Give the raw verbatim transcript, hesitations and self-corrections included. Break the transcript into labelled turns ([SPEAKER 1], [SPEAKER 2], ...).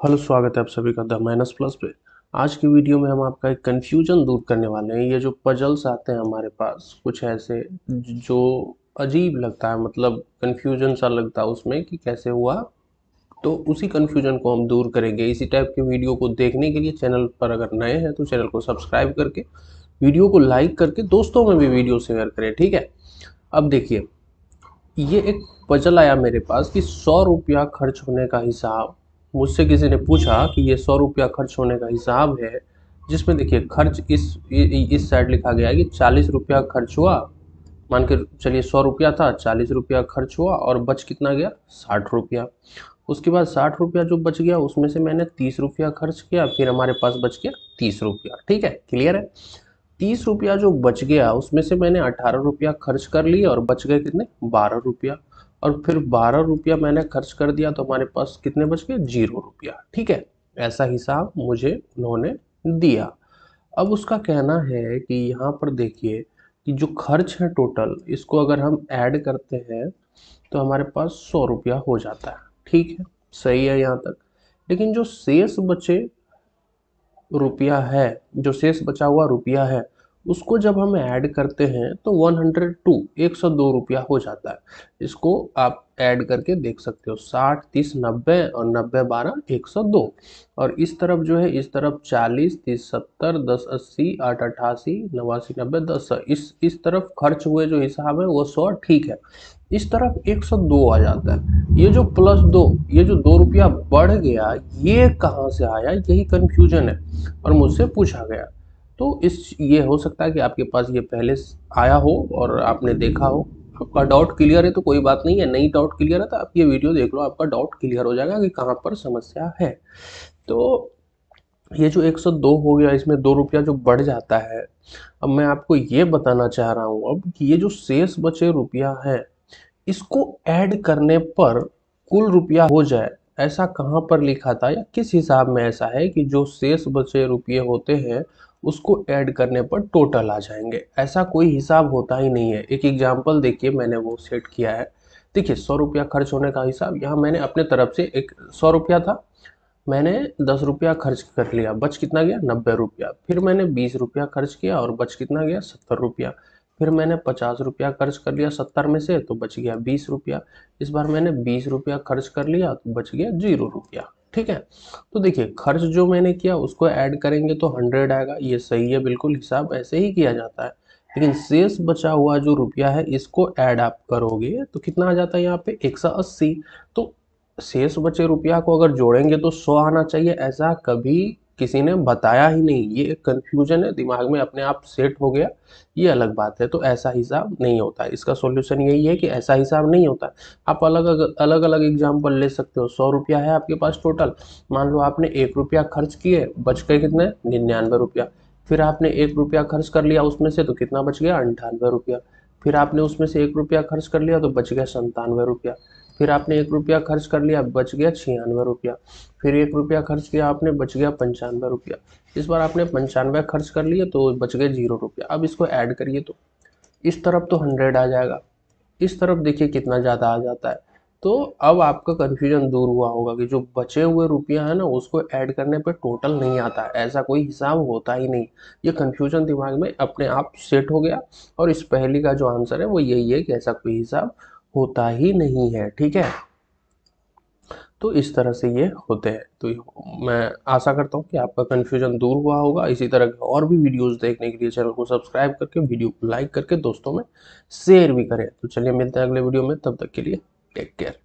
[SPEAKER 1] Hello, स्वागत है आप सभी का द माइनस प्लस पे। आज की वीडियो में हम आपका एक कन्फ्यूजन दूर करने वाले हैं। ये जो पजल्स आते हैं हमारे पास कुछ ऐसे जो अजीब लगता है, मतलब कन्फ्यूजन सा लगता है उसमें कि कैसे हुआ, तो उसी कन्फ्यूजन को हम दूर करेंगे। इसी टाइप के वीडियो को देखने के लिए चैनल पर अगर नए हैं तो चैनल को सब्सक्राइब करके वीडियो को लाइक करके दोस्तों में भी वीडियो शेयर करें, ठीक है। अब देखिए, ये एक पजल आया मेरे पास कि सौ रुपया खर्च होने का हिसाब। मुझसे किसी ने पूछा कि ये सौ रुपया खर्च होने का हिसाब है, जिसमें देखिए खर्च इस इस साइड लिखा गया है कि चालीस रुपया खर्च हुआ। मान के चलिए सौ रुपया था, चालीस रुपया खर्च हुआ और बच कितना गया, साठ रुपया। उसके बाद साठ रुपया जो बच गया उसमें से मैंने तीस रुपया खर्च किया, फिर हमारे पास बच गया तीस रुपया। ठीक है, क्लियर है। तीस रुपया जो बच गया उसमें से मैंने अठारह रुपया खर्च कर लिए और बच गए कितने, बारह रुपया। और फिर बारह रुपया मैंने खर्च कर दिया तो हमारे पास कितने बच गए, जीरो रुपया। ठीक है, ऐसा हिसाब मुझे उन्होंने दिया। अब उसका कहना है कि यहाँ पर देखिए कि जो खर्च है टोटल, इसको अगर हम ऐड करते हैं तो हमारे पास सौ रुपया हो जाता है। ठीक है, सही है यहाँ तक। लेकिन जो शेष बचे रुपया है, जो शेष बचा हुआ रुपया है, उसको जब हम ऐड करते हैं तो वन हंड्रेड टू, एक सौ दो रुपया हो जाता है। इसको आप ऐड करके देख सकते हो, साठ तीस नब्बे और नब्बे बारह एक सौ दो। और इस तरफ जो है, इस तरफ चालीस तीस सत्तर दस अस्सी आठ अट्ठासी नवासी नब्बे दस, इस इस तरफ खर्च हुए जो हिसाब है वो सौ, ठीक है। इस तरफ एक सौ दो आ जाता है। ये जो प्लस दो, ये जो दो रुपया बढ़ गया, ये कहाँ से आया, यही कंफ्यूजन है और मुझसे पूछा गया। तो इस ये हो सकता है कि आपके पास ये पहले आया हो और आपने देखा हो। आपका डाउट क्लियर है तो कोई बात नहीं है, नहीं डाउट क्लियर है तो आप ये वीडियो देख लो, आपका डाउट क्लियर हो जाएगा कि कहाँ पर समस्या है। तो ये जो एक सौ दो हो गया, इसमें दो रुपया जो बढ़ जाता है। अब मैं आपको ये बताना चाह रहा हूँ अब कि ये जो शेष बचे रुपया है, इसको ऐड करने पर कुल रुपया हो जाए, ऐसा कहाँ पर लिखा था या किस हिसाब में ऐसा है कि जो शेष बचे रुपये होते हैं उसको ऐड करने पर टोटल आ जाएंगे। ऐसा कोई हिसाब होता ही नहीं है। एक एग्जांपल देखिए, मैंने वो सेट किया है। देखिए, सौ रुपया खर्च होने का हिसाब, यहाँ मैंने अपने तरफ से, एक सौ रुपया था, मैंने दस रुपया खर्च कर लिया, बच कितना गया, नब्बे रुपया। फिर मैंने बीस रुपया खर्च किया और बच कितना गया, सत्तर रुपया। फिर मैंने पचास रुपया खर्च कर लिया सत्तर में से तो बच गया बीस रुपया। इस बार मैंने बीस रुपया खर्च कर लिया तो बच गया जीरो रुपया। ठीक है, तो देखिए खर्च जो मैंने किया उसको ऐड करेंगे तो हंड्रेड आएगा, ये सही है, बिल्कुल हिसाब ऐसे ही किया जाता है। लेकिन शेष बचा हुआ जो रुपया है इसको ऐड आप करोगे तो कितना आ जाता है यहाँ पे, एक सौ अस्सी। तो शेष बचे रुपया को अगर जोड़ेंगे तो सौ आना चाहिए, ऐसा कभी किसी ने बताया ही नहीं। ये एक कंफ्यूजन है, दिमाग में अपने आप सेट हो गया, ये अलग बात है। तो ऐसा हिसाब नहीं होता है, इसका सॉल्यूशन यही है कि ऐसा हिसाब नहीं होता है। आप अलग अलग अलग एग्जाम्पल ले सकते हो। सौ रुपया है आपके पास टोटल, मान लो आपने एक रुपया खर्च किए, बच गए कितने, निन्यानवे रुपया। फिर आपने एक रुपया खर्च कर लिया उसमें से तो कितना बच गया, अंठानवे रुपया। फिर आपने उसमें से एक रुपया खर्च कर लिया तो बच गया संतानवे रुपया। फिर आपने एक रुपया खर्च कर लिया, बच गया छियानवे रुपया। फिर एक रुपया खर्च किया आपने, बच गया पंचानवे रुपया। इस बार आपने पंचानवे खर्च कर लिए तो बच गए जीरो रुपया। अब इसको ऐड करिए तो इस तरफ तो हंड्रेड आ जाएगा, इस तरफ देखिए कितना ज़्यादा आ जाता है। तो अब आपका कन्फ्यूजन दूर हुआ होगा कि जो बचे हुए रुपया है ना उसको ऐड करने पे टोटल नहीं आता है, ऐसा कोई हिसाब होता ही नहीं। ये कन्फ्यूजन दिमाग में अपने आप सेट हो गया और इस पहेली का जो आंसर है वो यही है कि ऐसा कोई हिसाब होता ही नहीं है। ठीक है, तो इस तरह से ये होते हैं। तो मैं आशा करता हूँ कि आपका कन्फ्यूजन दूर हुआ होगा। इसी तरह के और भी वीडियोस देखने के लिए चैनल को सब्सक्राइब करके वीडियो को लाइक करके दोस्तों में शेयर भी करें। तो चलिए मिलते हैं अगले वीडियो में, तब तक के लिए टेक केयर।